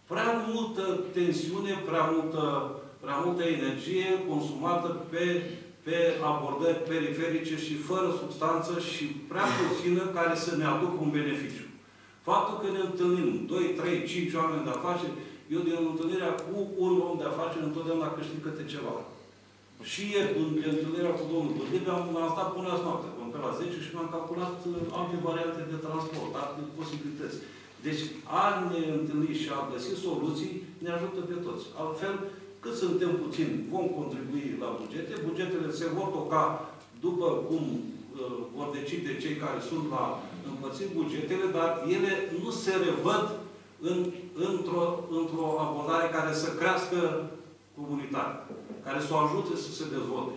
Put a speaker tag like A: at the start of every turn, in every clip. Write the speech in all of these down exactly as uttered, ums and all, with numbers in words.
A: prea multă tensiune, prea multă, prea multă energie consumată pe, pe abordări periferice și fără substanță și prea puțină care să ne aducă un beneficiu. Faptul că ne întâlnim doi, trei, cinci oameni de afaceri, eu din întâlnirea cu un om de afaceri întotdeauna câștig câte ceva. Și ieri, în întâlnirea cu domnul Bădebe, am, am stat până azi noapte, până pe la zece și mi-am calculat alte variante de transport, alte posibilități. Deci, a ne întâlni și a găsi soluții ne ajută pe toți. Altfel, cât suntem puțini, vom contribui la bugete. Bugetele se vor toca după cum uh, vor decide cei care sunt la împărțit bugetele, dar ele nu se revăd în, într-o într-o abordare care să crească comunitate, care să o ajute să se dezvolte.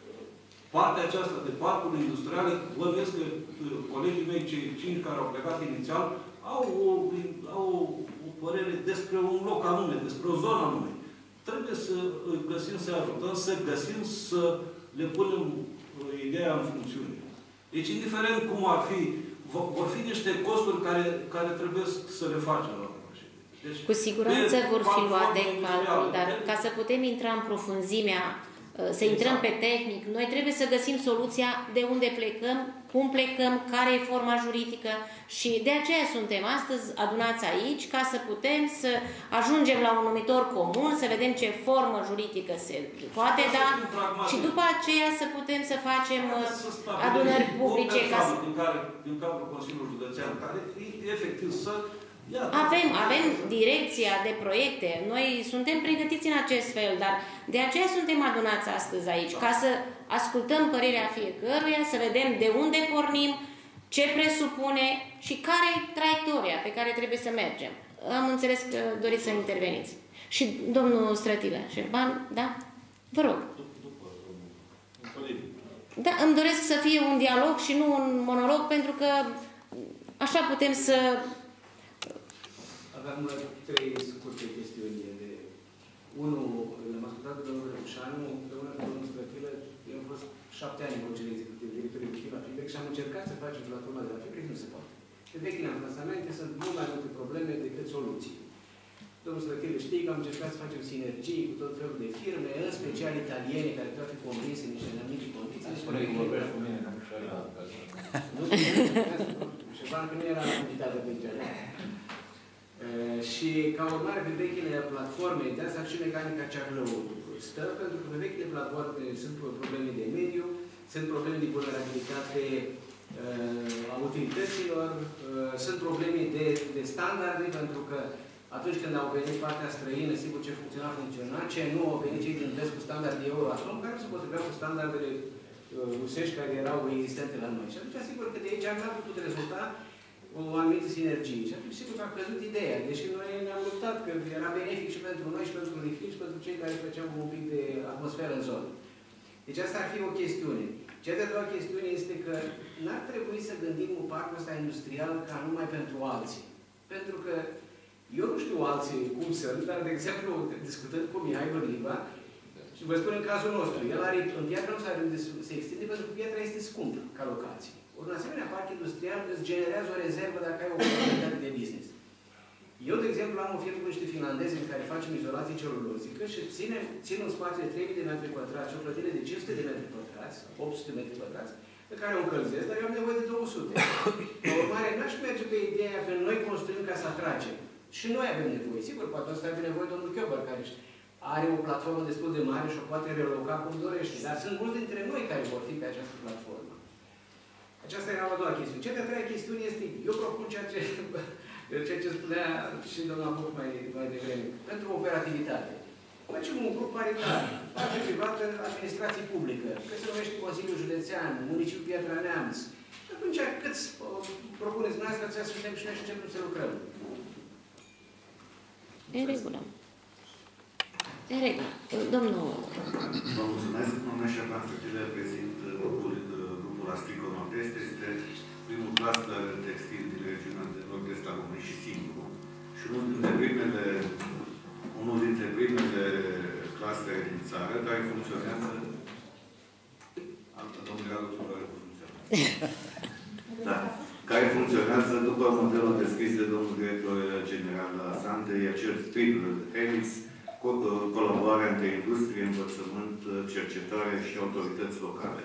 A: Partea aceasta de parcuri industriale, văd că colegii mei, cei cinci care au plecat inițial, au o, au o părere despre un loc anume, despre o zonă anume. Trebuie să găsim, să ajutăm, să găsim, să le punem ideea în funcțiune. Deci, indiferent cum ar fi, vor fi niște costuri care, care trebuie să le facem. Deci,
B: cu siguranță vor fi luate în calcul, dar ca să putem intra în profunzimea, să intrăm pe tehnic, noi trebuie să găsim soluția de unde plecăm, cum plecăm, care e forma juridică și de aceea suntem astăzi adunați aici ca să putem să ajungem la un numitor comun, să vedem ce formă juridică se poate da și după aceea să putem să facem adunări publice.
A: Din cadrul Consiliului Județean, care efectiv să
B: Avem, avem direcția de proiecte. Noi suntem pregătiți în acest fel, dar de aceea suntem adunați astăzi aici, ca să ascultăm părerea fiecăruia, să vedem de unde pornim, ce presupune și care e traiectoria pe care trebuie să mergem. Am înțeles că doriți să interveniți. Și domnul Strătilă Șerban, da? Vă rog. Da, îmi doresc să fie un dialog și nu un monolog, pentru că așa putem să...
C: Aveam trei scurte chestiuni. De... Unul, l-am ascultat pe domnul Răbușanu, împreună cu domnul Strătilă. Eu am fost șapte ani în Consiliul Executiv, directorul de la Fibrec și am încercat să facem platforma de la Fibrec, nu se poate. Pe vechile amplasamente sunt mult mai multe probleme decât soluții. Domnul Strătilă știe că am încercat să facem sinergii cu tot felul de firme, în special italiene, care trebuie să fie convinse în niște anumite condiții.
D: Spune că vorbești cu mine, nu știu la cazul.
C: Nu, Șerban, că nu era invitată pe internet. Uh, și ca urmare pe vechile platforme, de asta și mecanica Cearlău stă, pentru că pe vechile platforme sunt probleme de mediu, sunt probleme de vulnerabilitate uh, a utilităților, uh, sunt probleme de, de standarde, pentru că atunci când au venit partea străină, sigur ce funcționa, funcționa, ce nu au venit cei din vest cu standarde Euratom, care nu se potriveau cu standardele uh, rusești care erau existente la noi. Și atunci, sigur că de aici n-a putut rezulta o anumită sinergie. Și atunci, sigur că a căzut ideea. Deși noi ne-am luptat că era benefic și pentru noi, și pentru Rifit, și pentru cei care făceau un pic de atmosferă în zonă. Deci asta ar fi o chestiune. Cea de-a doua chestiune este că n-ar trebui să gândim un parcul ăsta industrial ca numai pentru alții. Pentru că eu nu știu alții cum sunt, dar, de exemplu, discutând cu Mihai Bărliva, și vă spun în cazul nostru, el are, în piatra nu s-are unde se extinde pentru că piatra este scumpă ca locație. Un asemenea parc industrial îți generează o rezervă dacă ai o oportunitate de business. Eu, de exemplu, am o firmă cu niște finlandezi în care facem izolație celulozică și ține, țin un spațiu de trei mii de metri pătrați, o clădire de cinci sute de metri pătrați, opt sute de metri pătrați, pe care o încălzesc, dar eu am nevoie de două sute. Ca urmare, n-aș merge pe ideea că noi construim ca să atragem. Și noi avem nevoie. Sigur, poate o să avem nevoie domnul Chiobar, care are o platformă destul de mare și o poate reloca cum dorește. Dar sunt mulți dintre noi care vor fi pe această platformă. Aceasta era a doua chestiune. Cea de-a treia chestiune este, eu propun ceea ce, ceea ce spunea și domnul Apuc mai, mai devreme, pentru operativitate. Facem un grup paritar, parte privată, administrație publică, că se numește Consiliul Județean, Municipiul Piatra Neamț. Și atunci, câți propuneți dumneavoastră, să suntem și noi și începem să lucrăm?
B: În regulă. În regulă. Domnul...
E: Vă mulțumesc. Domnul Șerban Strătilă reprezint grupul, grupul Astrico Nord-Est. Este primul cluster textil din regiunea de Nord-Est a României și singurul. Și unul dintre primele, unul dintre primele clustere din țară care funcționează... Altă domnule Raluțul care funcționează. Da. Care funcționează după modelul descris de domnul director general la S A N T de acel triplă de Helix, colaborarea între industrie, învățământ, cercetare și autorități locale.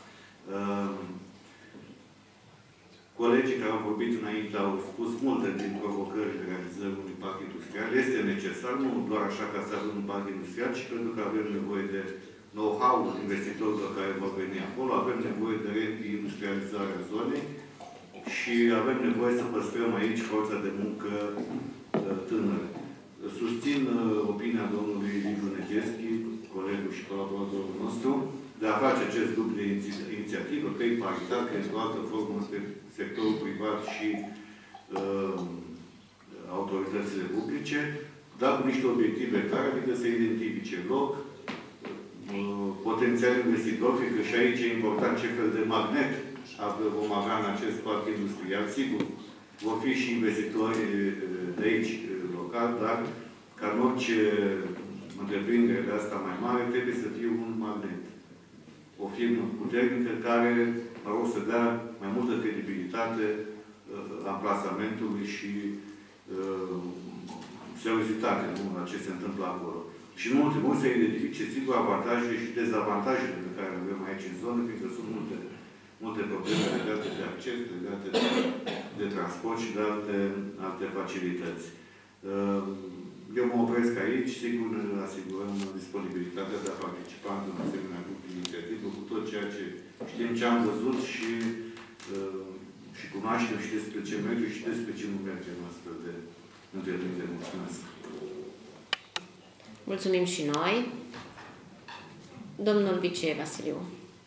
E: Colegii care au vorbit înainte au spus multe din provocările realizării unui parc industrial. Este necesar, nu doar așa ca să avem un parc industrial, ci pentru că avem nevoie de know-how investitorilor care vor veni acolo, avem nevoie de reindustrializarea zonei și avem nevoie să păstrăm aici forța de muncă tânără. Susțin opinia domnului Liviu Negeschi, colegul și colaboratorul nostru, de a face acest grup de inițiativă, pe paritate, într-o altă formă între sectorul privat și uh, autoritățile publice, dar cu niște obiective care, adică să identifice loc, uh, potențial investitor, fiindcă și aici e important ce fel de magnet vom avea în acest parc industrial. Sigur, vor fi și investitori de aici, local, dar ca în orice întreprindere de asta mai mare, trebuie să fie un magnet. O firmă puternică care, mă rog, să dea mai multă credibilitate uh, amplasamentului și uh, seriozitate la ce se întâmplă acolo. Și în ultimul rând să identifice, sigur, avantajele și dezavantajele pe care le avem aici în zonă, fiindcă sunt multe, multe probleme legate de acces, legate de, de transport și de alte, alte facilități. Uh, Eu mă opresc aici, sigur ne asigurăm disponibilitatea de a participa în asemenea grup de inițiativă cu tot ceea ce știm ce am văzut și, uh, și cunoaștem și despre ce merge și despre ce nu merge în astfel de întreprindere. Mulțumesc!
B: Mulțumim și noi. Domnul Vice Vasiliu.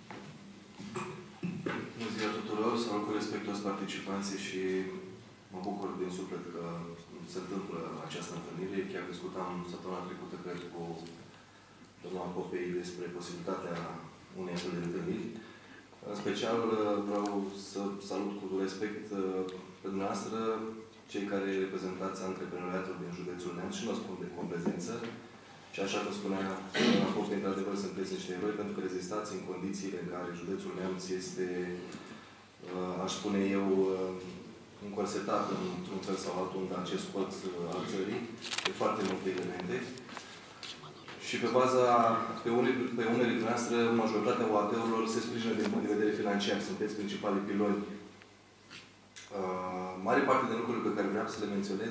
F: Bună ziua tuturor! Salut cu respect toți participanții și mă bucur din suflet că se întâmplă această întâlnire. Chiar discutam săptămâna trecută, cred, cu domnul Popei despre posibilitatea unei astfel de întâlniri. În special vreau să salut cu respect pe dumneavoastră, cei care reprezentați antreprenoriatul din județul Neamț și nu spun de competență, și așa cum spunea domnul Popei, într-adevăr sunteți niște eroi pentru că rezistați în condițiile în care județul Neamț este, aș spune eu, încorsetat într-un fel sau altul în acest colț al țării, pe foarte multe elemente. Și pe baza, pe unele, pe unele dintre noastre, majoritatea O A T-urilor se sprijină din punct de vedere financiar. Sunteți principalii piloni. Uh, mare parte din lucrurile pe care vreau să le menționez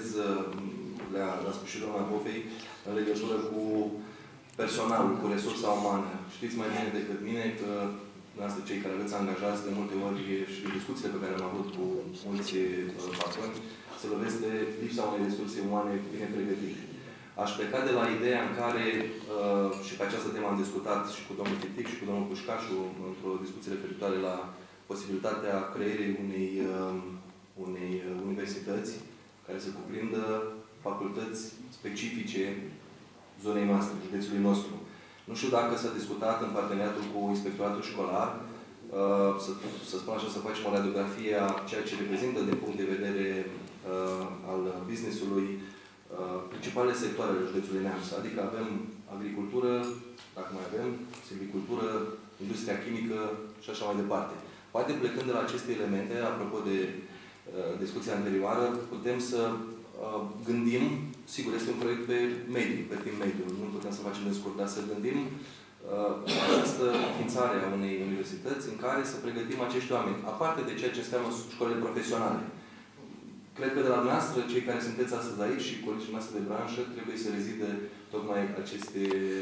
F: le-a le spus și doamna Popei în legătură cu personalul, cu resursa umană. Știți mai bine decât mine că dumneavoastră, cei care aveți angajați, de multe ori și discuțiile pe care le-am avut cu mulți patroni, se lovesc de lipsa unei resurse umane bine pregătite. Aș pleca de la ideea în care, uh, și pe această temă am discutat și cu domnul Titic și cu domnul Pușcașu într-o discuție referitoare la posibilitatea creării unei, uh, unei universități care să cuprindă facultăți specifice zonei noastre, județului nostru. Nu știu dacă s-a discutat în parteneriatul cu Inspectoratul Școlar, uh, să, să spun așa, să facem o radiografie a ceea ce reprezintă din punct de vedere uh, al business-ului uh, principalele sectoare ale județului Neamț. Adică avem agricultură, dacă mai avem, silvicultură, industria chimică și așa mai departe. Poate plecând de la aceste elemente, apropo de uh, discuția anterioară, putem să uh, gândim. Sigur, este un proiect pe mediu, pe timp mediu. Nu putem să facem de scurt, dar să gândim uh, această înființare a unei universități în care să pregătim acești oameni, aparte de ceea ce înseamnă școlile profesionale. Cred că de la noastră, cei care sunteți astăzi aici și colegii noastre de branșă, trebuie să rezide tocmai aceste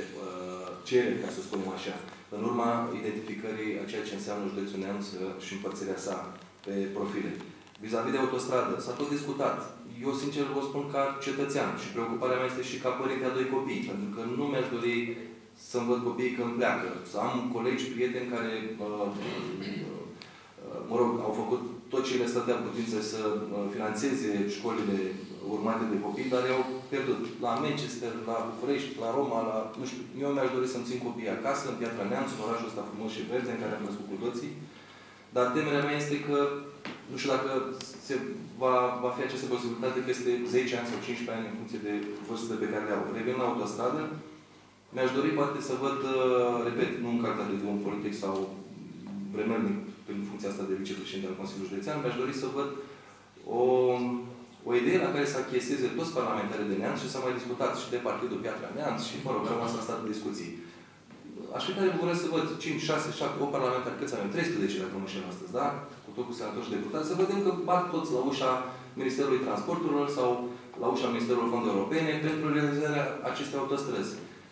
F: uh, cereri, ca să spunem așa, în urma identificării a ceea ce înseamnă județul Neamț și împărțirea sa pe profile. Vis-a-vis de autostradă, s-a tot discutat. Eu, sincer, vă spun ca cetățean și preocuparea mea este și ca părinte a doi copii, pentru că nu mi-aș dori să-mi văd copiii când pleacă. Să am colegi, prieteni care, uh, uh, mă rog, au făcut tot ce le stătea în putință să uh, financeze școlile urmate de copii, dar i-au pierdut. La Manchester, la București, la Roma, la... nu știu, eu mi-aș dori să-mi țin copiii acasă, în Piatra Neamț, în orașul ăsta frumos și verde, în care am crescut cu toții. Dar temerea mea este că nu știu dacă se va, va fi această posibilitate peste zece ani sau cincisprezece ani în funcție de vârstele pe care le au. Revin la autostradă, mi-aș dori poate să văd, repet, nu în calitate de om politic sau vremelnic prin funcția asta de vicepreședinte al Consiliului Județean, mi-aș dori să văd o, O idee la care să achieseze toți parlamentarii de Neamț și s-a mai discutat și de Partidul Piatra Neamț și, mă rog, rămas în stat de discuții. Aș fi tare bucuros să văd cinci, șase, șapte, opt parlamentari, câți avem? treisprezece, dacă nu mă înșel astăzi, da? Cu tot cu senatori și deputați, să vedem că bat toți la ușa Ministerului Transporturilor sau la ușa Ministerului Fondurilor Europene pentru realizarea acestei autostrăzi.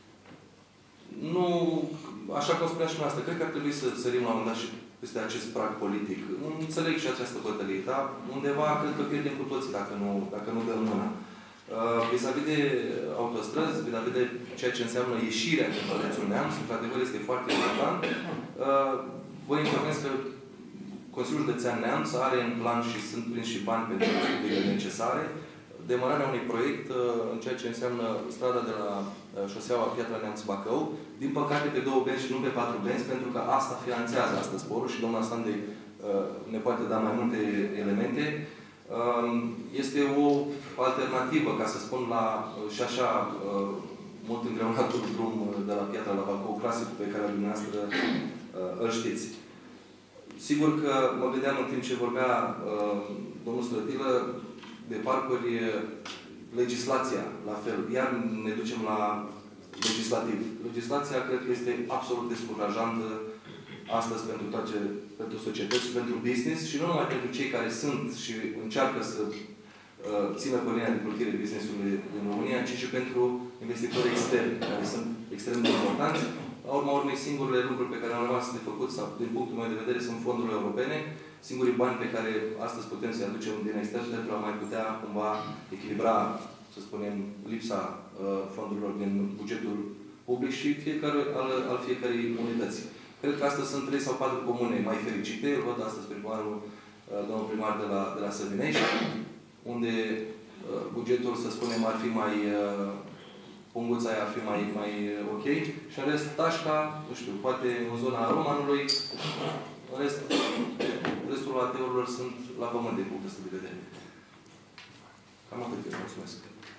F: Nu, așa cum spunea și noastră, cred că ar trebui să sărim la un moment dat și peste acest prag politic. Înțeleg și această bătălie, dar undeva cred că pierdem cu toții dacă nu, dacă nu dăm mâna. Uh, vis-a-vis de autostrăzi, vis-a-vis de ceea ce înseamnă ieșirea din județul Neamț, într-adevăr este foarte important. Uh, vă informez că Consiliul Județean Neamț are în plan și sunt prins și bani pentru studiile necesare demararea unui proiect uh, în ceea ce înseamnă strada de la uh, șoseaua Piatra Neamț-Bacău, din păcate pe două benzi și nu pe patru benzi, pentru că asta finanțează astăzi sporul și doamna Sandei uh, ne poate da mai multe elemente. Uh, este o alternativă, ca să spun, la uh, și așa uh, mult îngreunatul drum de la Piatra la Bacău, clasicul pe care dumneavoastră uh, îl știți. Sigur că mă vedeam în timp ce vorbea uh, domnul Slătilă de parcuri, legislația, la fel. Iar ne ducem la legislativ. Legislația cred că este absolut descurajantă astăzi pentru toate, pentru societăți și pentru business și nu numai pentru cei care sunt și încearcă să uh, țină pe linia de plutire business-ului în România, ci și pentru investitori externi, care sunt extrem de importanți. La urma urmei, singurele lucruri pe care au rămas de făcut, sau din punctul meu de vedere, sunt fondurile europene, singurii bani pe care astăzi putem să-i aducem din extern pentru a mai putea cumva echilibra, să spunem, lipsa uh, fondurilor din bugetul public și fiecare, al, al fiecărei unități. Cred că astăzi sunt trei sau patru comune mai fericite. Îl văd astăzi primarul, uh, domnul primar de la, de la Săvinești, unde uh, bugetul, să spunem, ar fi mai... Uh, punguța aia ar fi mai, mai ok. Și în rest, Tașca, nu știu, poate în zona Romanului, în rest, restul ateurilor sunt la pământ de punctul ăsta de vedere. Cam atât, eu mulțumesc.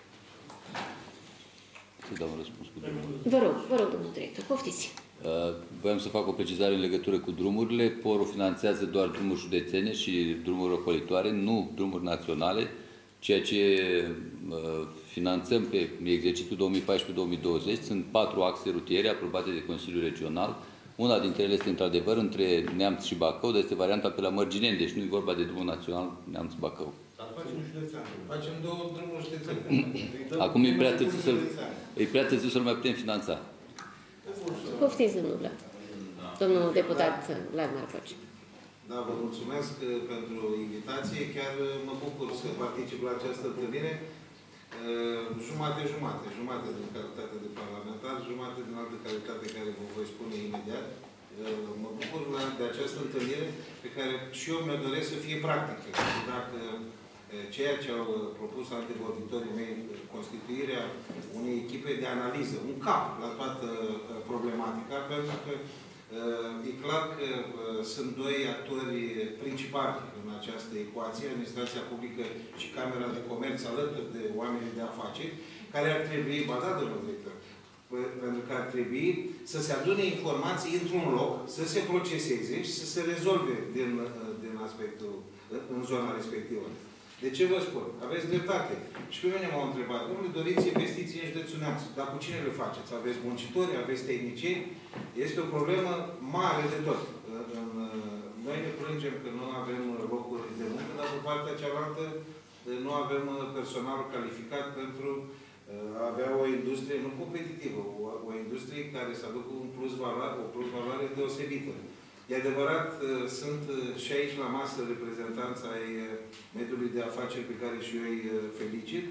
G: Să dau un răspuns cu drumurile.
B: Vă rog, vă rog, domnul director, poftiți.
G: Uh, voiam să fac o precizare în legătură cu drumurile. Porul finanțează doar drumuri județene și drumuri ocolitoare, nu drumuri naționale, ceea ce uh, finanțăm pe exercițiul două mii paisprezece două mii douăzeci. Sunt patru axe rutiere aprobate de Consiliul Regional. Una dintre ele este, într-adevăr, între Neamț și Bacău, dar este varianta pe la Mărgineni, deci nu e vorba de drumul național Neamț-Bacău.
H: Dar facem județean. Facem două drumuri județene.
G: Acum e prea târziu să-l e prea târziu să-l mai putem finanța.
B: Poftiți, domnul Vlad. Domnul deputat Vlad Marcoci.
H: Da, vă mulțumesc pentru invitație. Chiar mă bucur să particip la această întâlnire. Jumate-jumate. Jumate din calitate de parlamentar, jumate din altă calitate care vă voi spune imediat. Mă bucur de această întâlnire pe care și eu mi-o doresc să fie practică. Dacă ceea ce au propus antevorbitorii mei, constituirea unei echipe de analiză, un cap la toată problematica, pentru că e clar că sunt doi actori principali în această ecuație, administrația publică și Camera de Comerț alături de oamenii de afaceri, care ar trebui, ba da, domnul director, pentru că ar trebui să se adune informații într-un loc, să se proceseze și să se rezolve din, din aspectul, în zona respectivă. De ce vă spun? Aveți dreptate. Și pe mine m-au întrebat, domnule, doriți investiții în județul Neamț, dar cu cine le faceți? Aveți muncitori, aveți tehnicieni? Este o problemă mare de tot. Noi ne plângem că nu avem locuri de muncă, dar pe partea cealaltă nu avem personal calificat pentru a avea o industrie nu competitivă, o, o industrie care să aducă un plus valoare, o plus valoare deosebită. E adevărat, sunt și aici la masă reprezentanța ai mediului de afaceri pe care și eu îi felicit,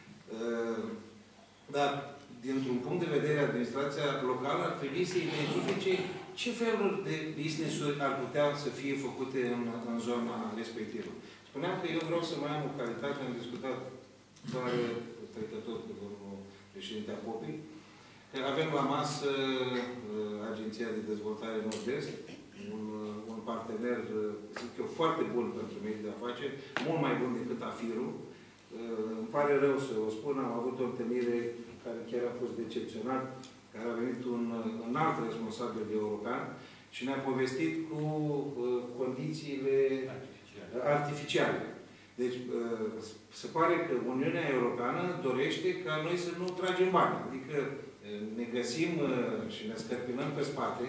H: dar dintr-un punct de vedere, administrația locală ar trebui să identifice ce feluri de business-uri ar putea să fie făcute în, în zona respectivă. Spuneam că eu vreau să mai am o calitate, am discutat doar trecător cu domnul președinte Apopii, că avem la masă Agenția de Dezvoltare Nord-Est, un, un partener, zic eu, foarte bun pentru mediul de afaceri, mult mai bun decât AFIR-ul. Îmi pare rău să o spun, am avut o întâlnire care chiar a fost decepționat, care a venit un, un alt responsabil european și ne-a povestit cu uh, condițiile artificiale. artificiale. Deci, se pare că Uniunea Europeană dorește ca noi să nu tragem bani. Adică ne găsim și ne scărpinăm pe spate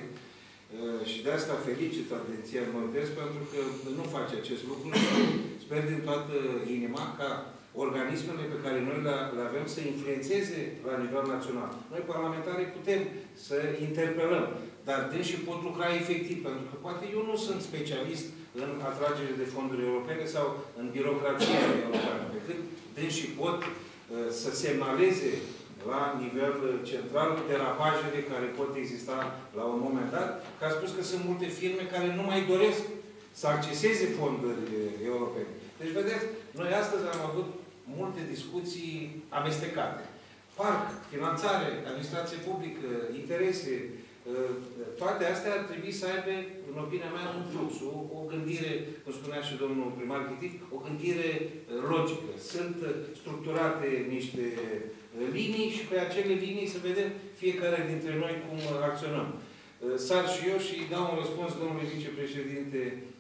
H: și de asta felicit agenția Nord-Est pentru că nu face acest lucru și sper din toată inima ca organismele pe care noi le avem să influențeze la nivel național. Noi, parlamentarii, putem să interpelăm, dar dânsii pot lucra efectiv, pentru că poate eu nu sunt specialist în atragere de fonduri europene sau în birocrația europeană, pe cât dânsii pot uh, să semnaleze la nivel central derapajele care pot exista la un moment dat, că a spus că sunt multe firme care nu mai doresc să acceseze fonduri europene. Deci, vedeți, noi astăzi am avut multe discuții amestecate. Parc, finanțare, administrație publică, interese, toate astea ar trebui să aibă, în opinia mea, un flux, o, o gândire, cum spunea și domnul primar Chitic, o gândire logică. Sunt structurate niște linii și pe acele linii să vedem fiecare dintre noi cum acționăm. Sar și eu și dau un răspuns domnului vicepreședinte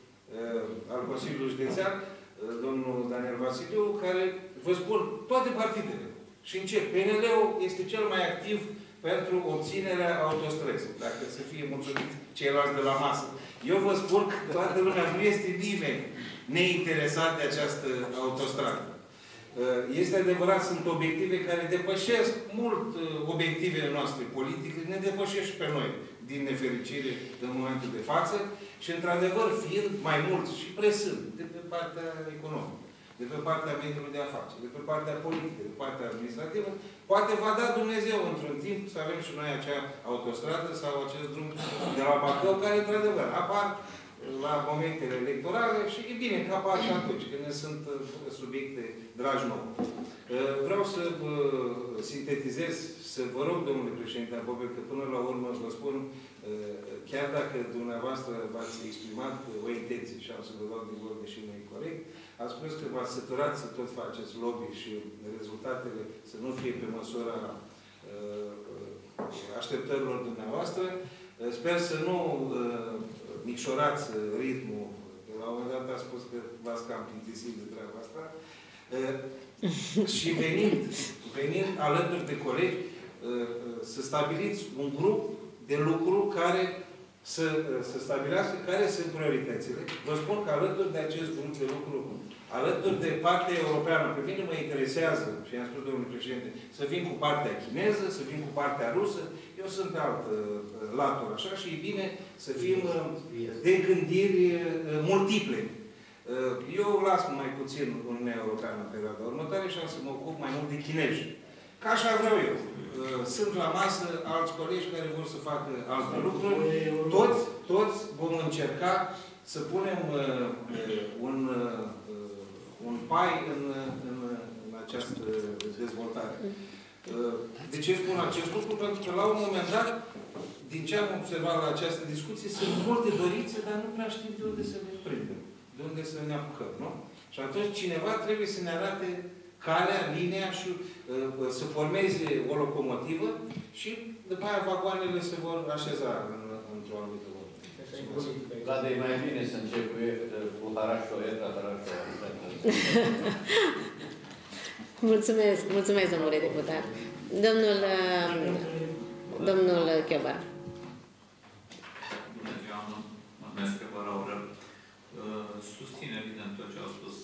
H: al Consiliului Județean, domnul Daniel Vasiliu, care vă spun toate partidele. Și încep. P N L-ul este cel mai activ pentru obținerea autostrăzii, dacă să fie mulțumit ceilalți de la masă. Eu vă spun că toată lumea, nu este nimeni neinteresat de această autostradă. Este adevărat, sunt obiective care depășesc mult obiectivele noastre politice, ne depășesc și pe noi, din nefericire, în momentul de față, și, într-adevăr, fiind mai mulți și presând de pe partea economică, de pe partea mediului de afaceri, de pe partea politică, de pe partea administrativă, poate va da Dumnezeu într-un timp să avem și noi acea autostradă sau acest drum de la Bacău, care, într-adevăr, apar la momentele electorale și e bine că apar și atunci, când ne sunt subiecte dragi nouă. Vreau să vă sintetizez, să vă rog, domnule președinte Bobel, că până la urmă vă spun, chiar dacă dumneavoastră v-ați exprimat o intenție și am să vă dau din gol, deși nu e corect, ați spus că v-ați săturat să tot faceți lobby și rezultatele să nu fie pe măsura așteptărilor dumneavoastră. Sper să nu micșorați ritmul. La un moment dat a spus că v-ați cam plictisit de treaba asta. Și venind, venind alături de colegi, să stabiliți un grup de lucru care să, să stabilească care sunt prioritățile. Vă spun că alături de acest grup de lucru, alături de partea europeană, pe mine mă interesează, și am spus domnul președinte, să vin cu partea chineză, să vin cu partea rusă, eu sunt de altă latură, așa, și e bine să fim de gândiri multiple. Eu las mai puțin Uniunea Europeană în perioada următoare și am să mă ocup mai mult de chinezi. Ca așa vreau eu. Sunt la masă alți colegi care vor să facă alte lucruri. Toți, toți vom încerca să punem un, un pai în, în, în această dezvoltare. De ce spun acest lucru? Pentru că la un moment dat, din ce am observat la această discuție, sunt multe dorințe, dar nu prea știm de unde să ne prindem, de unde să ne apucăm, nu? Și atunci cineva trebuie să ne arate calea, linia și uh, să formeze o locomotivă și după aia vagoanele se vor așeza în, într-o anumită loc.
D: Vlad, e mai bine să încep cu, cu Harașo, Eta, Harașo.
B: Mulțumesc, mulțumesc, domnule deputat. Domnul, domnul Chiobar.
I: Bună ziua, mă numesc Chiobar Aurel. Susțin, evident, tot ce au spus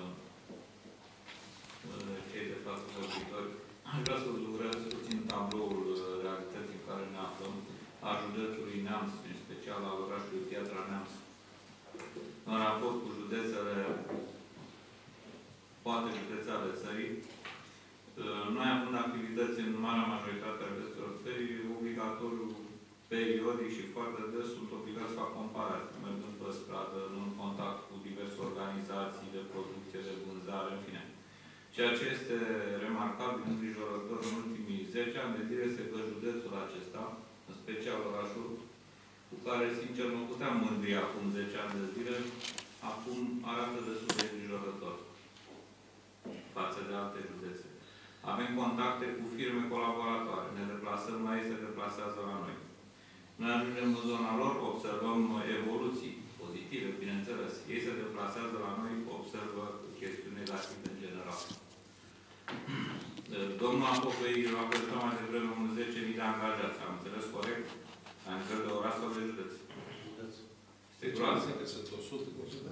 I: cei de față vorbitori. Aș vrea să urez puțin tabloul realității în care ne aflăm, a județului Neamț, în special al orașului Piatra Neamț. În raport cu județele, poate județe ale țării, noi având activități în marea majoritate a județelor țării, obligatoriu, periodic și foarte des sunt obligați să fac comparații, mergând pe stradă, în contact cu diverse organizații de producție, de vânzare, în fine. Ceea ce este remarcabil, îngrijorător în ultimii zece ani de zile este că județul acesta, în special orașul, cu care, sincer, nu puteam mândri acum zece ani de zile, acum arată destul de îngrijorător față de alte județe. Avem contacte cu firme colaboratoare, ne deplasăm la ei, se deplasează la noi. Noi ajungem în zona lor, observăm evoluții pozitive pozitive, bineînțeles. Ei se deplasează la noi, observă chestiunile la timp în general. Domnul Apopei a prezentat mai devreme un zece mii de angajați. Am înțeles corect? La nivel de oraș sau de județ? Este groază.
H: Sunt o sută, o sută.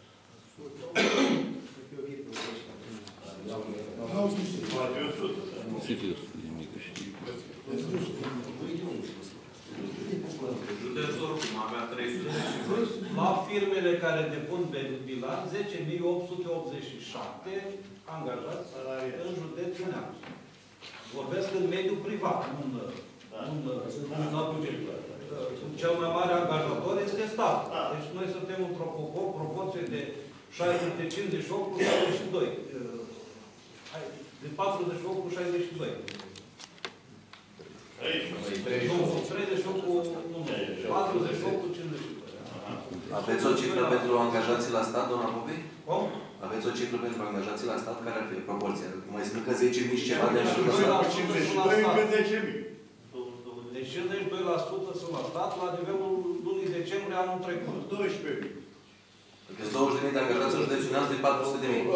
I: Județul oricum avea trei sute.
A: La firmele care depun bilanț, zece mii opt sute optzeci și șapte angajați în județul Neamț. Vorbesc în mediul privat, nu în, în, în buget. Cel mai mare angajator este stat. Deci noi suntem într-o proporție de cincizeci și opt cu șaizeci și doi. De patruzeci și opt cu șaizeci și doi. treizeci și opt cu patruzeci și opt cu cincizeci și doi.
F: Aveți o cifră pentru angajații la stat, doamna Popei?
A: Cum?
F: Aveți o cifră pentru angajații la stat? Care ar fi proporția? Mai spun că zece mii și ceva de ani la stat.
A: cincizeci și doi încă zece mii. Deci cincizeci și doi la sută sunt la stat la nivelul lunii decembrie anul trecut.
H: doisprezece mii.
F: Deci douăzeci de mii de angajați în județul Neamț de patru sute de mii.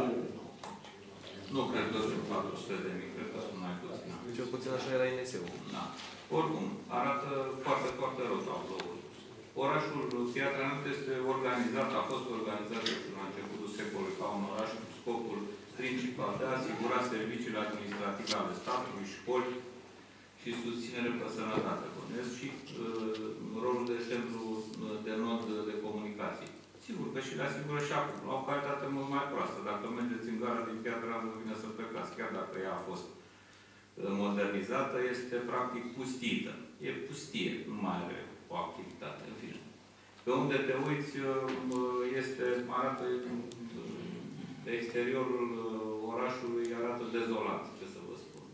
I: Nu cred că sunt patru sute de mii, cred că sunt mai puțin.
F: Cel puțin așa era I N S-ul.
I: Da. Oricum, arată foarte, foarte rău tabloul. Orașul Piatra Neamț este organizat, a fost organizat la începutul secolului ca un oraș cu scopul principal de a asigura serviciile administrative ale statului, școli și susținere pe sănătate. Bănuiesc și uh, rolul de centru de nod de comunicații. Sigur că și le asigură și acum, la o calitate mult mai proastă. Dacă mergeți în gara din Piatra Neamț, nu vine să plecați, chiar dacă ea a fost modernizată, este practic pustită. E pustie, nu mai are o activitate, în fine. Pe unde te uiți, este, arată, de exteriorul orașului arată dezolat, ce să vă spun.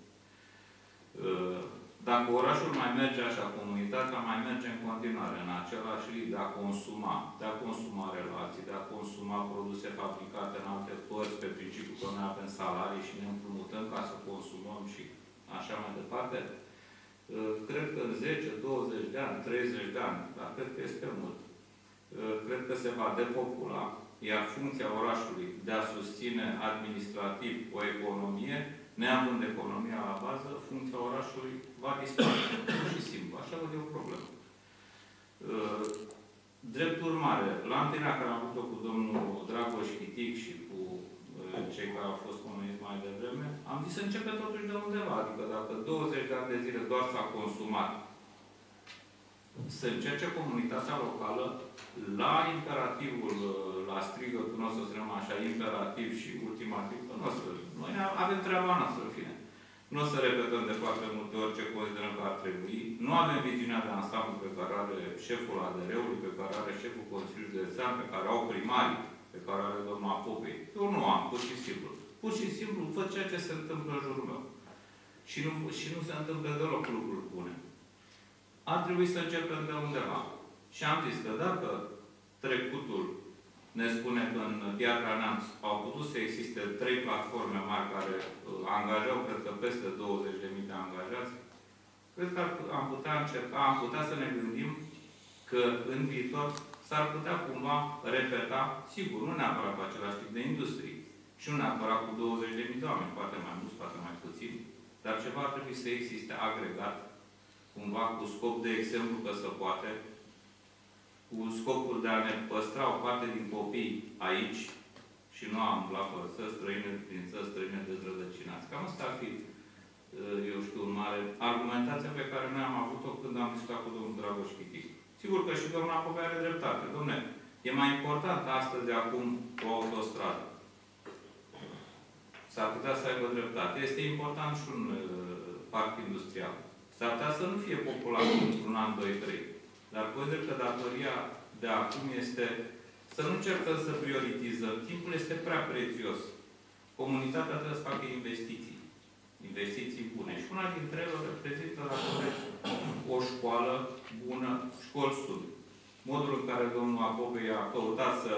I: Dacă orașul mai merge așa, comunitatea mai merge în continuare în același ritm de a consuma, de a consuma relații, de a consuma produse fabricate în alte părți, pe principiu că noi avem salarii și ne împrumutăm ca să consumăm și așa mai departe, cred că în zece, douăzeci de ani, treizeci de ani, dar cred că este mult, cred că se va depopula, iar funcția orașului de a susține administrativ o economie, neavând economia la bază, funcția orașului va dispare. Pur și simplu. Așa văd eu o problemă. Drept urmare, la întâlnirea care am avut-o cu domnul Dragoș Chitic și cu cei care au fost comuniți mai devreme, am zis să începe totuși de undeva. Adică dacă douăzeci de ani de zile doar s-a consumat, să încerce comunitatea locală la imperativul, la strigătul nostru, să spunem așa, imperativ și ultimativ, că nu o să, noi avem treaba noastră, în fine. Nu o să repetăm de foarte multe ori ce considerăm că ar trebui. Nu avem viziunea de ansamblu pe care are șeful A D R-ului, pe care are șeful Consiliului Județean, pe care au primarii, pe care are domnul Apopei. Eu nu am, pur și simplu. Pur și simplu văd ceea ce se întâmplă în jurul meu. Și nu, și nu se întâmplă deloc lucruri bune. Ar trebui să începem de undeva. Și am zis că dacă trecutul ne spune că în Piatra Neamț au putut să existe trei platforme mari care angajau, cred că, peste douăzeci de mii de angajați, cred că am putea încerca, am putea să ne gândim că în viitor s-ar putea cumva repeta, sigur, nu neapărat cu același tip de industrie, și nu neapărat cu douăzeci de mii de oameni, poate mai mulți, poate mai puțin, dar ceva ar trebui să existe agregat, cumva cu scop, de exemplu, că se poate, cu scopul de a ne păstra o parte din copii aici și nu am la țări străine, prin țări străine dezrădăcinați. Cam asta ar fi, eu știu, un mare argumentația pe care noi am avut-o când am discutat cu domnul Dragoș Chitic. Sigur că și domnul Apopei are dreptate. Dom'le, e mai important astăzi de acum o autostradă. S-ar putea să aibă dreptate. Este important și un uh, parc industrial. S-ar putea să nu fie popular într-un an, doi, trei. Dar consider că datoria de acum este să nu încercăm să prioritizăm. Timpul este prea prețios. Comunitatea trebuie să facă investiții. Investiții bune. Și una dintre ele reprezintă la o școală bună, școli sud. Modul în care domnul Apopei a căutat să,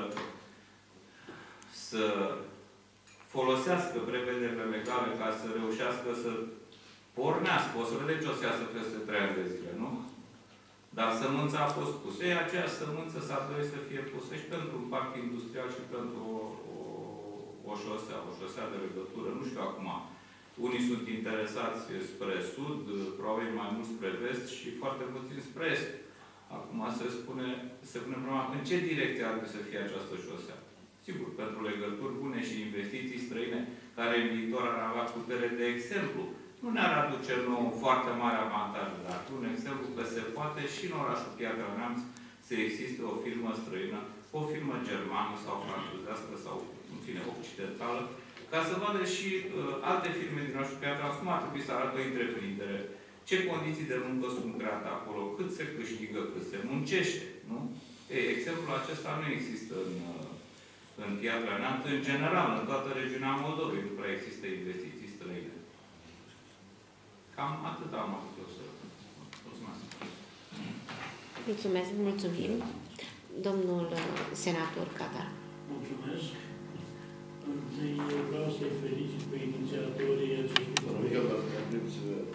I: să folosească prevederile legale ca să reușească să pornească. O să vedeți ce o să iasă peste trei ani de zile, nu? Dar sămânța a fost pusă. Ei, aceeași sămânță s-ar dori să fie pusă și pentru un parc industrial și pentru o, o, o șosea, o șosea de legătură. Nu știu acum. Unii sunt interesați spre sud, probabil mai mult spre vest și foarte puțin spre est. Acum se spune, se pune problema, în ce direcție ar trebui să fie această șosea? Sigur, pentru legături bune și investiții străine care în viitor ar avea putere de exemplu, nu ne-ar aduce nouă foarte mare avantaj, dar un exemplu că se poate și în orașul Piatra Neamț să existe o firmă străină, o firmă germană sau franțuzească sau, în fine, occidentală, ca să vadă și uh, alte firme din orașul Piatra cum ar trebui să arată o întreprindere, ce condiții de muncă sunt create acolo, cât se câștigă, cât se muncește, nu? Ei, exemplul acesta nu există în, în Piatra Neamț, în general, în toată regiunea Moldovei, nu prea există investiții străine. Cam atât am avut eu să... Mulțumesc.
B: Mulțumesc, mulțumim. Domnul senator Catar.
J: Mulțumesc. Întâi vreau să-i felicit pe inițiatorii acestui proiect.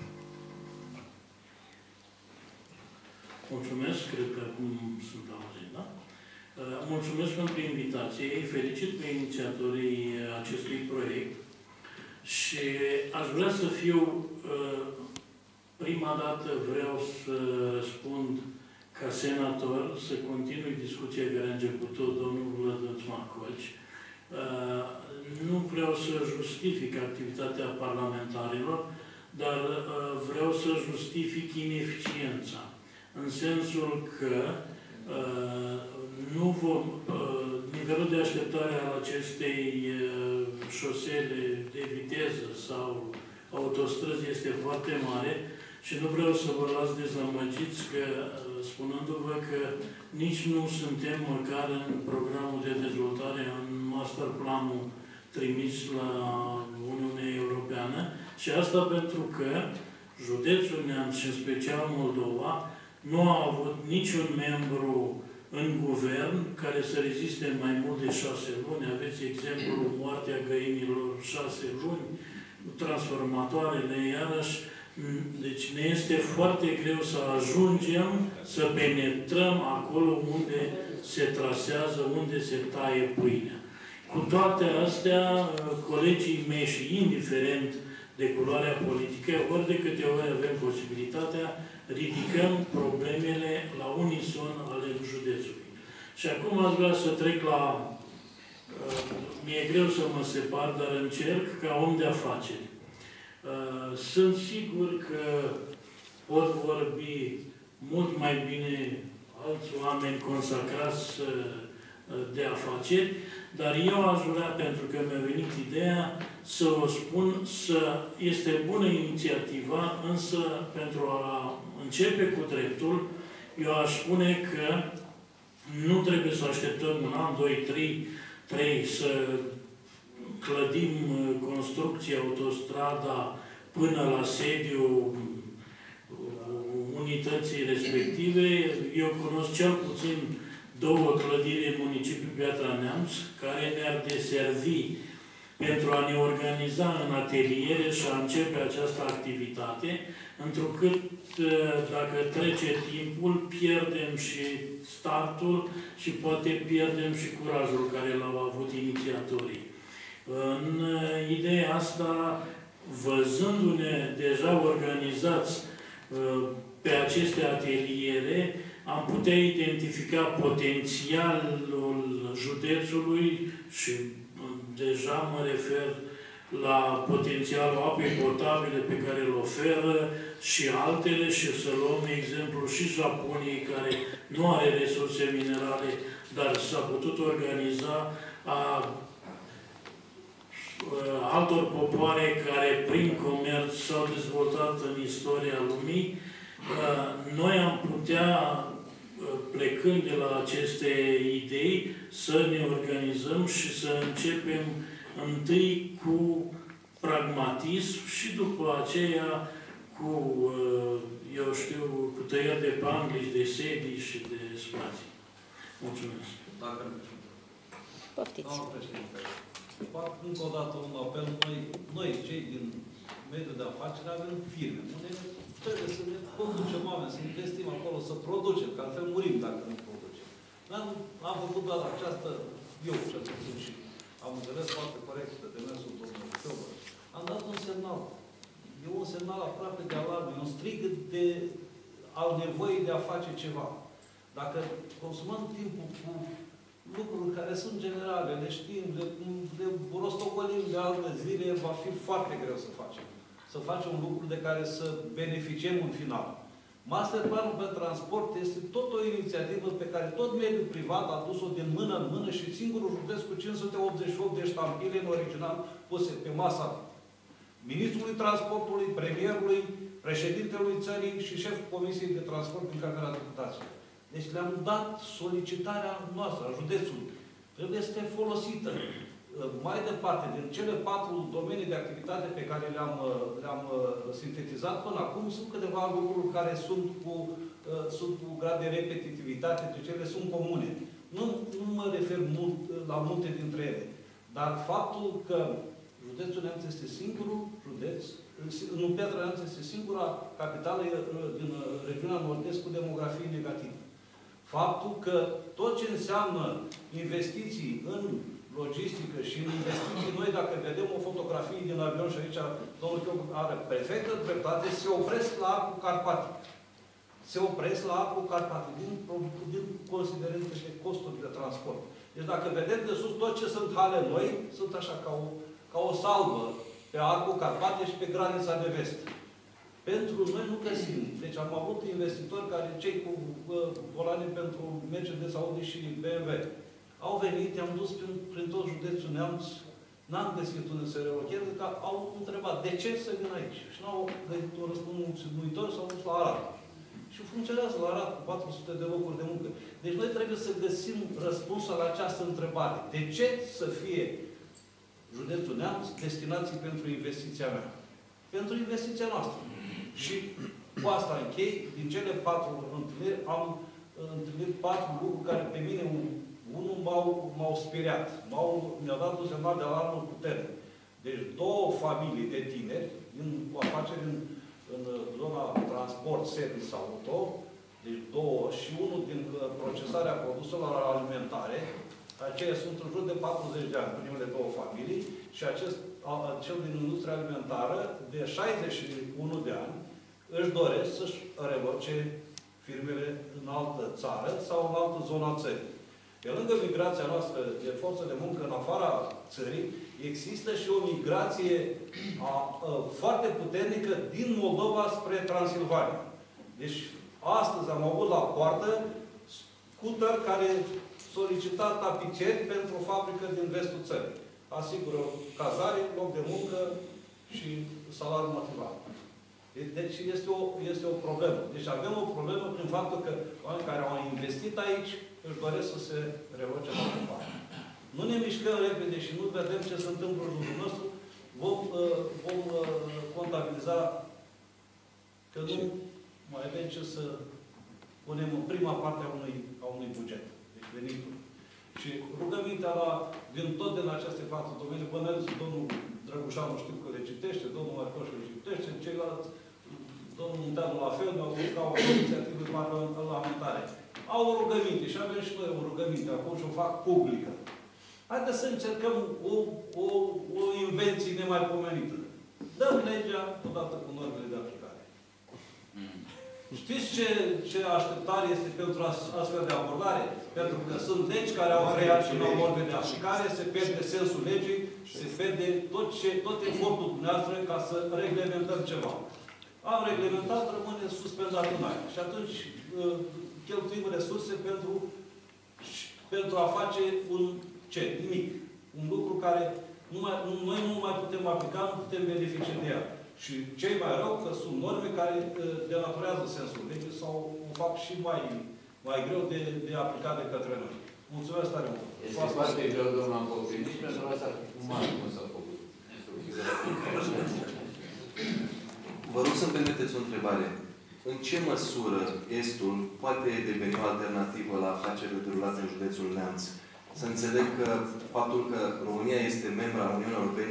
J: Mulțumesc, cred că acum sunt auzit, da? Mulțumesc pentru invitație, îi felicit pe inițiatorii acestui proiect și aș vrea să fiu, prima dată vreau să răspund ca senator, să continui discuția care a început-o domnul Vlădăț Macoci. Nu vreau să justific activitatea parlamentarilor, dar vreau să justific ineficiența. În sensul că uh, nu vom, uh, nivelul de așteptare al acestei uh, șosele de viteză sau autostrăzi este foarte mare și nu vreau să vă las dezamăgiți că, uh, spunându-vă că nici nu suntem măcar în programul de dezvoltare, în master planul trimis la Uniunea Europeană și asta pentru că județul Neamț și în special Moldova nu a avut niciun membru în guvern care să reziste mai mult de șase luni. Aveți exemplul moartea găinilor șase luni, transformatoarele, iarăși. Deci ne este foarte greu să ajungem să penetrăm acolo unde se trasează, unde se taie pâinea. Cu toate astea, colegii mei și indiferent de culoarea politică, ori de câte ori avem posibilitatea, ridicăm problemele la unison ale județului. Și acum aș vrea să trec la... Uh, mi-e greu să mă separ, dar încerc ca om de afaceri. Uh, sunt sigur că pot vorbi mult mai bine alți oameni consacrați uh, de afaceri, dar eu aș vrea, pentru că mi-a venit ideea, să o spun, să este bună inițiativa, însă pentru a începe cu dreptul, eu aș spune că nu trebuie să așteptăm un an, doi, trei, trei să clădim construcția, autostrada până la sediul unității respective. Eu cunosc cel puțin două clădiri în municipiul Piatra Neamț care ne-ar deservi pentru a ne organiza în ateliere și a începe această activitate, întrucât dacă trece timpul, pierdem și startul și poate pierdem și curajul care l-au avut inițiatorii. În ideea asta, văzându-ne deja organizați pe aceste ateliere, am putea identifica potențialul județului și deja mă refer la potențialul apei potabile pe care îl oferă și altele și să luăm exemplu și Japoniei, care nu are resurse minerale, dar s-a putut organiza, a altor popoare care prin comerț s-au dezvoltat în istoria lumii. Noi am putea, plecând de la aceste idei, să ne organizăm și să începem întâi cu pragmatism și după aceea cu, eu știu, cu tăieri de panglici, de sedii și de spații. Mulțumesc.
A: Dacă
B: Poftiți.
A: fac încă o dată un apel. Noi, noi, cei din mediul de afaceri, avem firme unde trebuie să ne producem oameni, să investim acolo, să producem, că altfel murim dacă nu producem. Am, am făcut doar această, eu cel puțin și am înțeles foarte corect de demersul domnului Ciobă. Am dat un semnal. E un semnal aproape de alarmă, e un strig de, al nevoii de a face ceva. Dacă consumăm timpul cu lucruri care sunt generale, le știm, le, le rostogolim de alte zile, va fi foarte greu să facem. Să facem lucruri de care să beneficiem în final. Masterplanul pe transport este tot o inițiativă pe care tot mediul privat a dus-o din mână în mână și singurul județ cu cinci sute optzeci și opt de ștampile în original puse pe masa ministrului transportului, premierului, președintelui țării și șeful Comisiei de Transport din Camera Deputaților. Deci le-am dat solicitarea noastră a județului. Trebuie să fie folosită. Mai departe, din cele patru domenii de activitate pe care le-am le-am sintetizat până acum, sunt câteva lucruri care sunt cu, sunt cu grad de repetitivitate, deci ele sunt comune. Nu, nu mă refer mult la multe dintre ele. Dar faptul că județul Neamț este singurul județ, nu, Piatra Neamț este singura capitală din regiunea Nord-Est cu demografie negativă. Faptul că tot ce înseamnă investiții în logistică și în investiții noi, dacă vedem o fotografie din avion și aici domnul Chiu are perfectă dreptate, se opresc la arcul carpatic. Se opresc la arcul carpatic din, din considerente de costuri de transport. Deci dacă vedem de sus tot ce sunt hale noi, sunt așa ca o, ca o salvă pe arcul carpatic și pe granița de vest. Pentru noi nu găsim. Deci am avut investitori care, cei cu uh, volane pentru Mercedes, Audi și B M W, au venit, i-am dus prin, prin tot județul Neamț, n-am găsit unde să relocheze, că au întrebat de ce să vin aici. Și n-au găsit un răspuns mulțumitor, s-au dus la Arad. Și funcționează la Arad cu patru sute de locuri de muncă. Deci noi trebuie să găsim răspunsul la această întrebare. De ce să fie județul Neamț destinații pentru investiția mea? Pentru investiția noastră. Și cu asta închei, din cele patru întâlniri, am întâlnit patru lucruri care pe mine, unul m-au speriat, mi-au dat un semnal de alarmă puternic. Deci două familii de tineri, din, cu afaceri în, în zona transport, service, auto, deci două, și unul din procesarea produselor alimentare, aceia sunt în jur de patruzeci de ani, primele două familii, și acest, cel din industria alimentară, de șaizeci și unu de ani, își doresc să-și revoce firmele în altă țară sau în altă zonă a țării. Pe lângă migrația noastră de forță de muncă în afara țării, există și o migrație a, a, foarte puternică din Moldova spre Transilvania. Deci, astăzi am avut la poartă scooter care solicita tapiceri pentru o fabrică din vestul țării. Asigură cazare, loc de muncă și salariu motivat. Deci este o, este o problemă. Deci avem o problemă prin faptul că oamenii care au investit aici își doresc să se revoce la companie. Nu ne mișcăm repede și nu vedem ce se întâmplă în jurul nostru, vom, uh, vom uh, contabiliza că nu mai avem ce să punem în prima parte a unui, a unui buget. Deci venitul. Și rugămintea la, din tot din aceste patru domenii, bănesc, domnul Drăgușanu știu că le citește, domnul Marcoș le citește, ceilalți, domnul Munteanu la fel, mi-au spus că au o inițiativă parlamentare. Au o rugăminte și avem și noi o rugăminte, acum și o fac publică. Haideți să încercăm o, o, o invenție nemaipomenită. Dăm legea odată cu normele de aplicare. Știți ce, ce așteptare este pentru astfel de abordare? Pentru că sunt legi care au creat și nu norme de aplicare, se pierde sensul legii, se pierde tot, ce, tot efortul dumneavoastră ca să reglementăm ceva. Am reglementat, rămâne suspendat în aer. Și atunci cheltuim resurse pentru, pentru a face un ce? Nimic. Un lucru care nu mai, noi nu mai putem aplica, nu putem beneficia de ea. Și cei mai rău că sunt norme care denaturează sensul legii sau o fac și mai, mai greu de, de aplicat de către noi. Mulțumesc tare mult!
D: Este foarte greu, domnul Ampofi. Nici pentru asta cu mare cum s-a făcut.
F: Vă rog să-mi permiteți o întrebare. În ce măsură Estul poate deveni o alternativă la afacerile derulate în județul Neamț? Să înțeleg că faptul că România este membra Uniunii Europene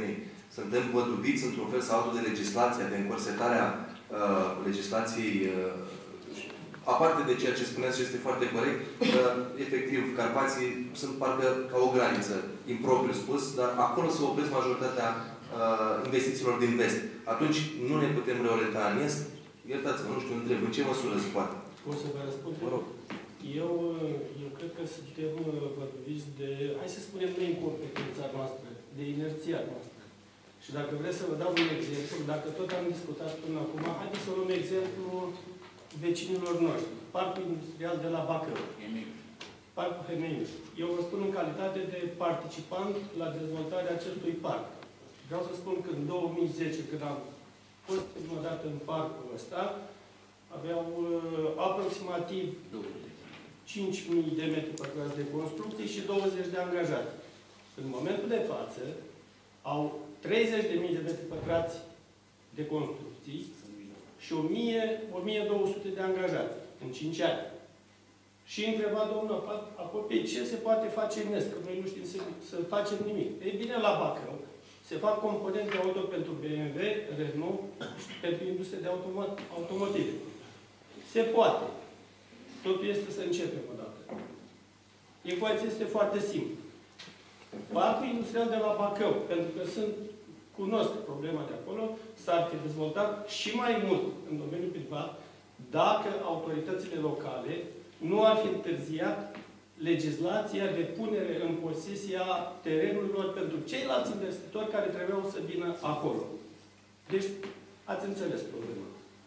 F: Suntem văduviți într-un fel sau altul de legislația, de încorsetarea uh, legislației, uh, aparte de ceea ce spuneați și este foarte corect, uh, efectiv, Carpații sunt parcă ca o graniță, impropriu spus, dar acolo se opresc majoritatea uh, investițiilor din vest. Atunci nu ne putem reorienta în est. Iertați-mă, nu știu, întreb, în ce măsură se poate?
K: O să vă răspund?
F: Vă rog.
K: Eu, eu cred că suntem văduviți de, hai să spunem, neincompetența noastră, de inerția noastră. Și dacă vreți să vă dau un exemplu, dacă tot am discutat până acum, haideți să luăm exemplu vecinilor noștri. Parcul industrial de la Bacău. Parcul Hemeiuș. Eu vă spun în calitate de participant la dezvoltarea acestui parc. Vreau să spun că în două mii zece, când am fost prima dată în parcul ăsta, aveau uh, aproximativ cinci mii de metri pătrați de construcții și douăzeci de angajați. În momentul de față, au treizeci de mii de metri pătrați de construcții și o mie două sute de angajați în cinci ani. Și întreba domnul Apopei ce se poate face în est, că noi nu știm să, să facem nimic. Ei bine, la Bacău se fac componente auto pentru B M W, Renault și pentru industria de automotive. Se poate. Totul este să începem odată. Ecuația este foarte simplă. Parcul industrial de la Bacău, pentru că sunt, cunosc problema de acolo, s-ar fi dezvoltat și mai mult în domeniul privat dacă autoritățile locale nu ar fi întârziat legislația de punere în posesia terenurilor pentru ceilalți investitori care trebuiau să vină acolo. Deci, ați înțeles problema.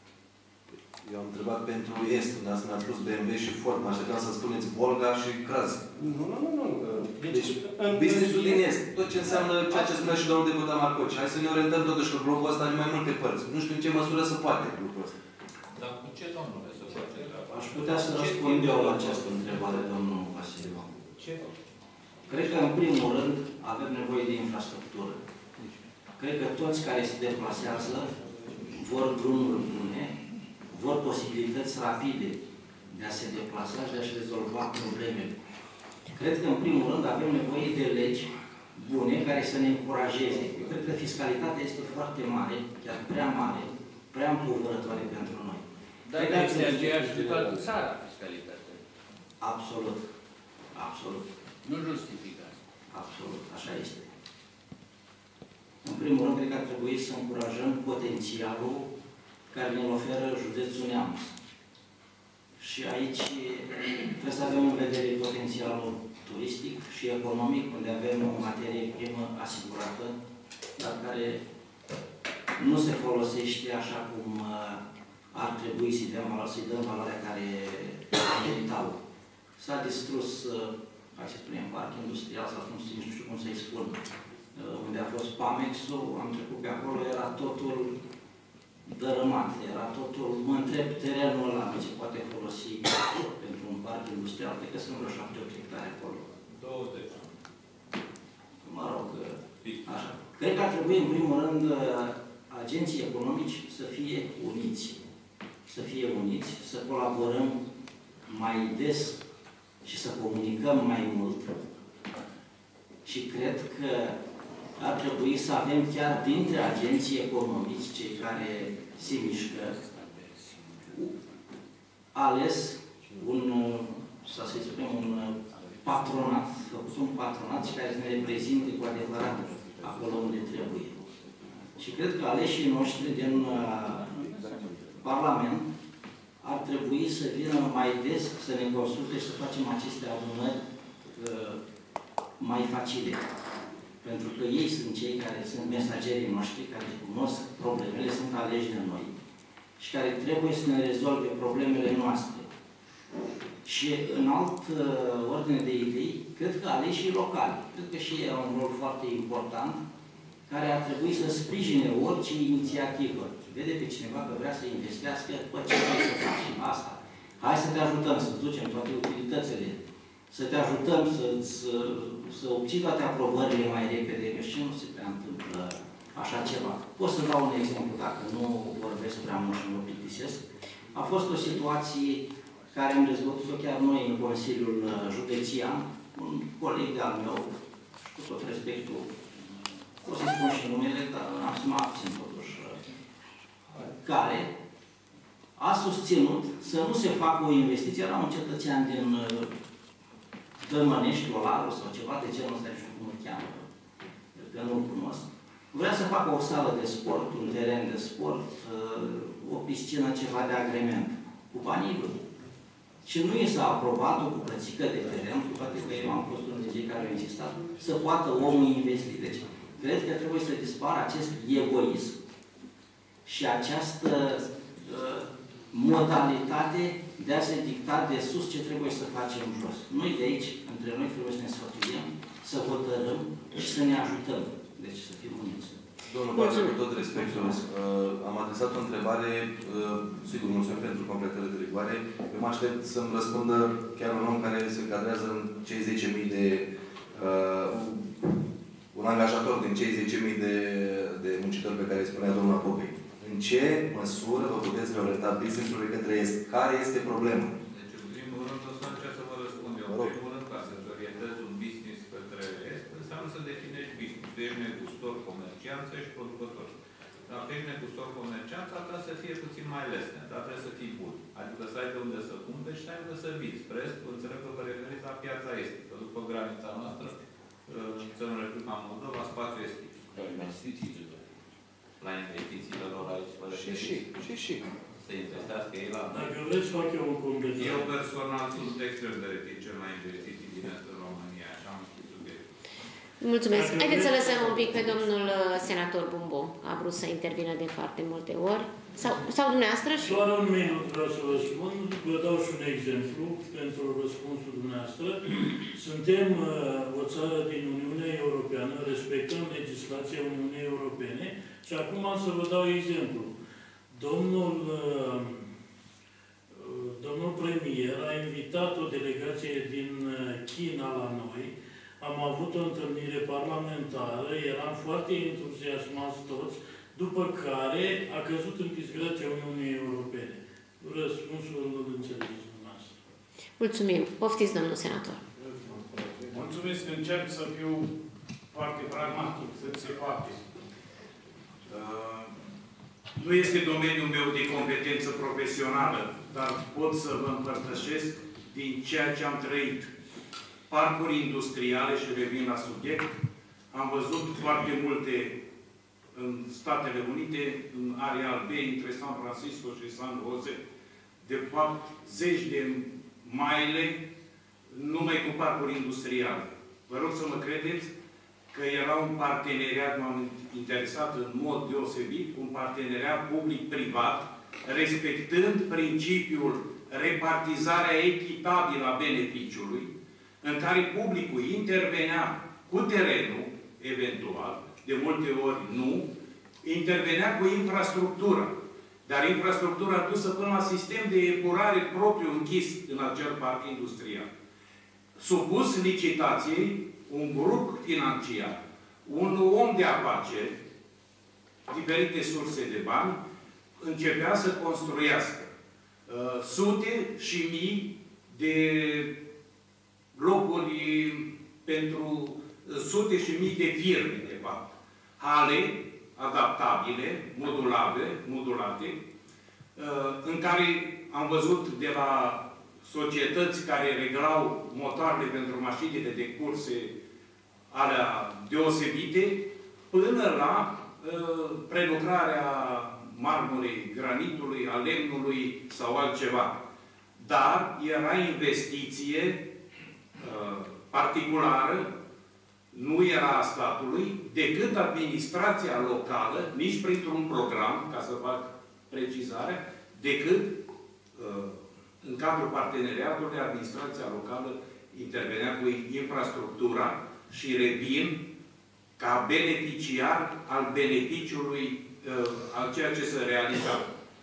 F: Eu am întrebat pentru Est, unde ați mi-ați spus B M W și Ford. Mă așteptam să spuneți Volga și Craz.
K: Nu, nu, nu, nu.
F: Deci, deci business-ul din Est, tot ce înseamnă ceea ce spunea și domnul deputat Marcoci. Hai să ne orientăm totuși că globul ăsta are mai multe părți. Nu știu în ce măsură se poate lucrul ăsta.
I: Dar cu ce, domnule, să face treaba?
L: Aș putea să răspund eu la această întrebare, domnul Vasiliu.
K: Ce?
L: Cred că, în primul rând, avem nevoie de infrastructură. Cred că toți care se deplasează vor drumuri bune, vor posibilități rapide de a se deplasa și de a-și rezolva problemele. Cred că, în primul rând, avem nevoie de legi bune care să ne încurajeze. Eu cred că fiscalitatea este foarte mare, chiar prea mare, prea împovărătoare pentru noi.
D: Dar este aceeași de toată țara, fiscalitatea.
L: Absolut. Absolut.
D: Nu justifică.
L: Absolut. Așa este. În primul rând, cred că ar trebui să încurajăm potențialul care ne oferă județul Neamț. Și aici trebuie să avem în vedere potențialul turistic și economic, unde avem o materie primă asigurată, dar care nu se folosește așa cum ar trebui să-i dăm, să dăm valoarea care meritau. S-a distrus, hai să spunem, parc industrial, sau nu știu, nu știu cum să-i spun, unde a fost Pamex-ul, am trecut pe acolo, era totul dărâmat, era totul, mă întreb, terenul ăla nu se poate folosi pentru un parc industrial, cred că sunt vreo șapte opt hectare acolo.
I: douăzeci.
L: Mă rog, așa. Cred că ar trebui, în primul rând, agenții economici să fie uniți. Să fie uniți, să colaborăm mai des și să comunicăm mai mult. Și cred că ar trebui să avem chiar dintre agenții economici, cei care se mișcă, ales un, să se spunem, un patronat, făcut un patronat și care să ne reprezinte cu adevărat acolo unde trebuie. Și cred că aleșii noștri din uh, Parlament ar trebui să vină mai des să ne consulte și să facem aceste adunări uh, mai facile. Pentru că ei sunt cei care sunt mesagerii noștri, care cunosc problemele, sunt aleși de noi și care trebuie să ne rezolve problemele noastre. Și în alt uh, ordine de idei, cred că aleșii locali, cred că și ei au un rol foarte important, care ar trebui să sprijine orice inițiativă. Vede pe cineva că vrea să investească, bă, ce vrei să facem asta? Hai să te ajutăm să-ți ducem toate utilitățile, să te ajutăm să-ți să obții toate aprobările mai repede, că și nu se prea întâmplă așa ceva. Pot să dau un exemplu, dacă nu vorbesc prea mult și mă plictisesc. A fost o situație care am dezvoltat-o chiar noi în Consiliul Județian, un coleg de-al meu, și cu tot respectul o să-i spun și numele, dar am să mă abțin totuși, care a susținut să nu se facă o investiție la un cetățean din Dămănești, Olaru sau ceva de genul ăsta, nu știu cum îl cheamă, că nu-l cunosc. Vrea să facă o sală de sport, un teren de sport, o piscină, ceva de agrement, cu banii lui. Și nu i s-a aprobat o bucățică de teren, cu toate că eu am fost unul dintre cei care au insistat, să poată omul investi. Deci, cred că trebuie să dispară acest egoism și această uh, modalitate de a se dicta de sus ce trebuie să facem jos. Noi de aici, între noi, trebuie să ne sfătuim, să hotărâm și să ne ajutăm. Deci să fim uniți.
F: Domnul Pavel, cu tot respectul, uh, am adresat o întrebare, uh, sigur, mulțumim pentru completările de rigoare. Eu mă aștept să-mi răspundă chiar un om care se încadrează în cei zece mii de... Uh, un angajator din cei zece mii de, de muncitori pe care îi spunea domnul Popei. În ce măsură vă puteți reorienta business-ului către est? Care este problema?
I: Deci, în primul rând, o să încerc să vă răspund eu. În primul rând, ca să-ți orientezi un business către est, înseamnă să definești business. Tu ești negustor, comerciant, să ești producător. Dacă ești negustor, comerciant, ar trebui să fie puțin mai lesne, dar trebuie să fii bun. Adică să ai de unde să cumperi și să ai unde să vinzi. Spre est, înțeleg că vă referiți la piața estică. După granița noastră, țările Republica Moldova, spațiu estic. La investițiile la investițiile lor aici.
F: Și, și, și, și.
I: Să investească ei la...
J: Dacă vreți, fac eu un completare.
I: Eu personal sunt extrem de reticent la investiții din Est în România, așa am spus subiectul.
B: Mulțumesc. Haideți să lăsăm un pic pe domnul senator Bumbo. A vrut să intervină de foarte multe ori. Sau, sau dumneavoastră? Și...
J: Doar un minut vreau să vă spun. Vă dau și un exemplu pentru răspunsul dumneavoastră. Suntem uh, o țară din Uniunea Europeană, respectăm legislația Uniunii Europene și acum să vă dau exemplu. Domnul, uh, domnul premier a invitat o delegație din China la noi. Am avut o întâlnire parlamentară, eram foarte entuziasmați toți, după care a căzut în disgrația Uniunii Europene. Răspunsul îl înțelegeți dumneavoastră.
B: Mulțumim. Poftiți, domnul senator.
M: Mulțumesc. Încerc să fiu foarte pragmatic, să se poate. Uh, nu este domeniul meu de competență profesională, dar pot să vă împărtășesc din ceea ce am trăit. Parcuri industriale, și revin la subiect, am văzut foarte multe în Statele Unite, în area albei, între San Francisco și San Jose, de fapt, zeci de maile numai cu parcuri industriale. Vă rog să mă credeți că era un parteneriat, m-am interesat în mod deosebit, un parteneriat public-privat, respectând principiul repartizarea echitabilă a beneficiului, în care publicul intervenea cu terenul, eventual, de multe ori nu, intervenea cu infrastructura. Dar infrastructura dusă până la sistem de epurare propriu închis în acel parc industrial. Supus licitației, un grup financiar, un om de afaceri, diferite surse de bani, începea să construiască uh, sute și mii de locuri pentru sute și mii de firme, de fapt. Hale adaptabile, modulabile, modulate, în care am văzut de la societăți care reglau motoarele pentru mașinile de curse alea deosebite, până la prelucrarea marmurei, granitului, a lemnului sau altceva. Dar era investiție particulară, nu era a statului, decât administrația locală, nici printr-un program, ca să fac precizarea, decât în cadrul parteneriatului, administrația locală intervenea cu infrastructura și revin ca beneficiar al beneficiului al ceea ce se realiza.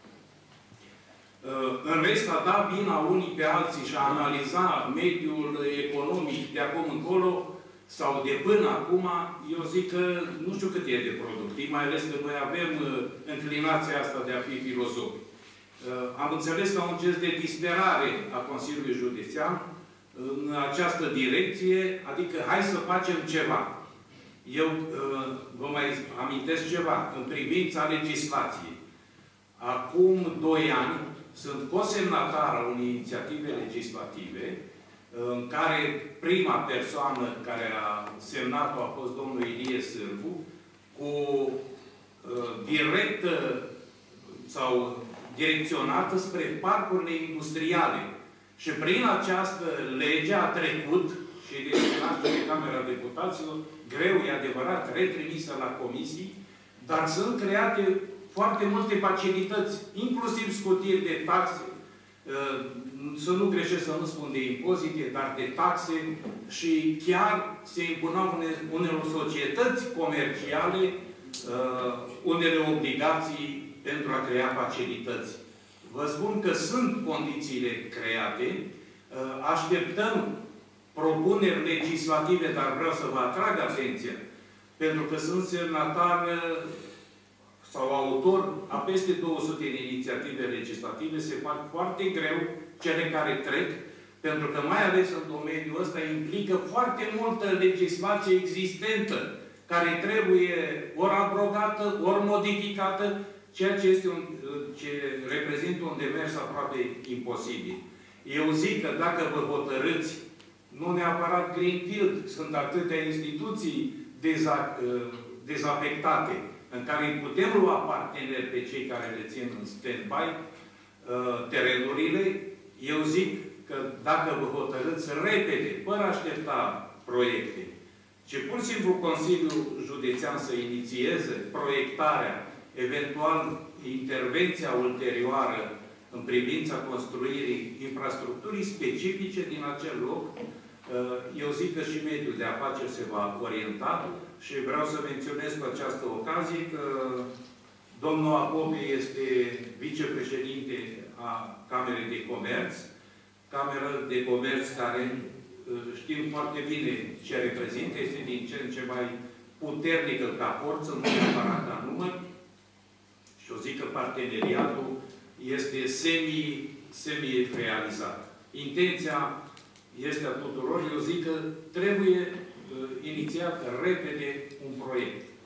M: În rest, a dat vina unii pe alții și a analiza mediul economic de acum încolo sau de până acum, eu zic că nu știu cât e de productiv, mai ales că noi avem înclinația asta de a fi filozofi. Am înțeles ca un gest de disperare a Consiliului Județean în această direcție, adică hai să facem ceva. Eu uh, vă mai amintesc ceva. În privința legislației. Acum doi ani sunt cosemnatar al unei inițiative legislative în care prima persoană care a semnat-o a fost domnul Ilie Sârbu, cu uh, direct sau direcționată spre parcurile industriale. Și prin această lege a trecut și de Camera Deputaților, greu, e adevărat, retrimisă la comisii, dar sunt create foarte multe facilități, inclusiv scutiri de taxe, să nu greșesc să nu spun de impozite, dar de taxe, și chiar se impunau unele societăți comerciale unele obligații pentru a crea facilități. Vă spun că sunt condițiile create, așteptăm propuneri legislative, dar vreau să vă atrag atenția, pentru că sunt semnatar sau autor a peste două sute de inițiative legislative, se fac foarte greu cele care trec, pentru că mai ales în domeniul ăsta implică foarte multă legislație existentă, care trebuie ori abrogată, ori modificată, ceea ce, este un, ce reprezintă un demers aproape imposibil. Eu zic că dacă vă hotărâți, nu neapărat Greenfield, sunt atâtea instituții deza, dezafectate, în care putem lua parteneri pe cei care le țin în stand-by terenurile. Eu zic că dacă vă hotărâți repede, fără a aștepta proiecte, ci pur și simplu Consiliul Județean să inițieze proiectarea, eventual intervenția ulterioară în privința construirii infrastructurii specifice din acel loc, eu zic că și mediul de afaceri se va orienta și vreau să menționez cu această ocazie că domnul Apope este vicepreședinte a Camerei de Comerț, Camera de Comerț care știm foarte bine ce reprezintă, este din ce în ce mai puternică ca forță, nu neapărat ca număr, și eu zic că parteneriatul este semi, semi-realizat. Intenția este a tuturor. Eu zic că trebuie uh, inițiat repede un proiect.